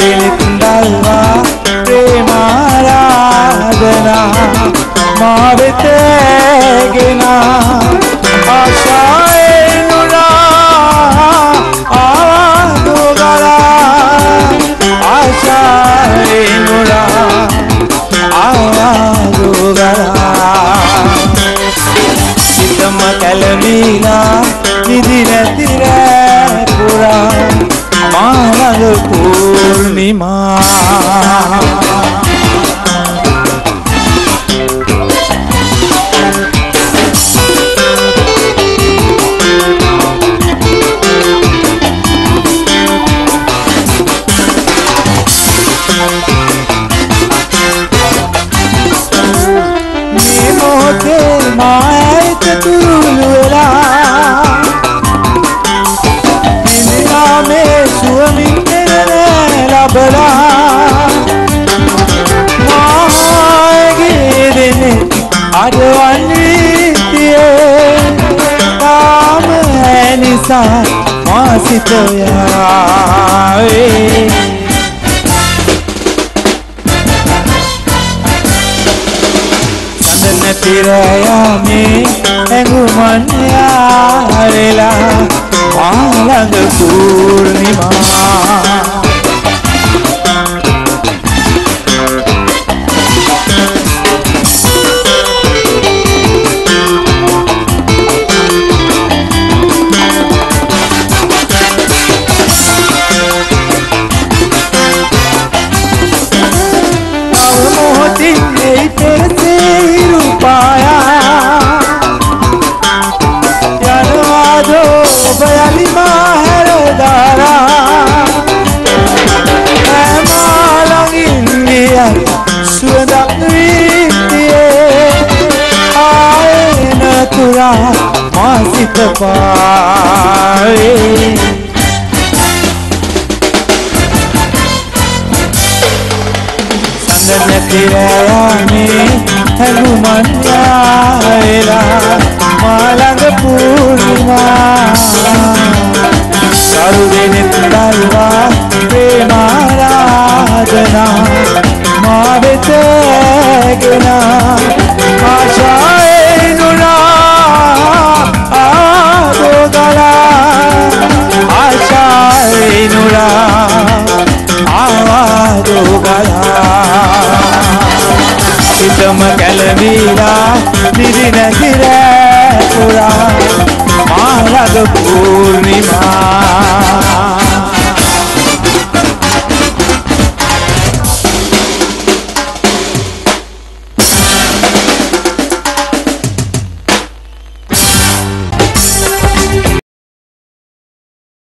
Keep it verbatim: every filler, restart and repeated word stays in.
සරුවෙලින්දල්වා ප්‍රේමාරාධනා මා වෙත ගෙන ආශාවේ නුරා ආවදු ගලා ආශාවේ නුරා ආවදු ගලා සිතම කැළඹිලා නිදි නැති රෑ පුරා මාළඟ පූර්ණිමා මේ මොහොතේ මායිත තුරුළු වෙලා නිදිලා මේ සුවමින් ලබලා මාගේ දෙනේ අදවන් විතියේ තාම නිසා මා සිත යාවේ සඳ නැති රැයමේ ඇඟුමන් යාවෙලා මාළඟ පූර්ණිමා මාසිත පාවේ සඳ නැති රැයමේ හැඟුමන් යාවෙලා මාළඟ පූර්ණිමා සරුවෙලින්දල්වා ප්‍රේමාරාධනා මා වෙත ගෙන ආශාවේ නුරා ආවදු ගලා ආශාවේ නුරා ආවදු ගලා සිතම කැළඹිලා නිදි නැති රෑ පුරා මාළඟ පූර්ණිමා